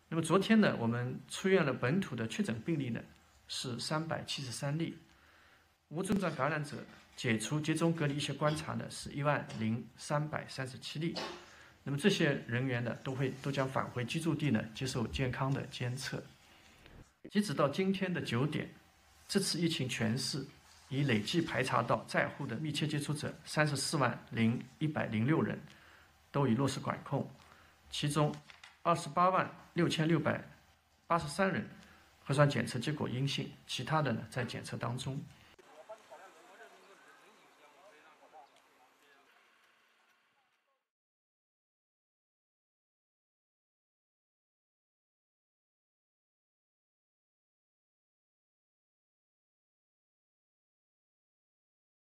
那么昨天呢，我们出院了本土的确诊病例呢是373例，无症状感染者解除集中隔离医学观察呢是10337例。那么这些人员呢都将返回居住地呢接受健康的监测。截止到今天的9点，这次疫情全市已累计排查到在沪的密切接触者340106人，都已落实管控，其中286683人核酸检测结果阴性，其他的呢在检测当中。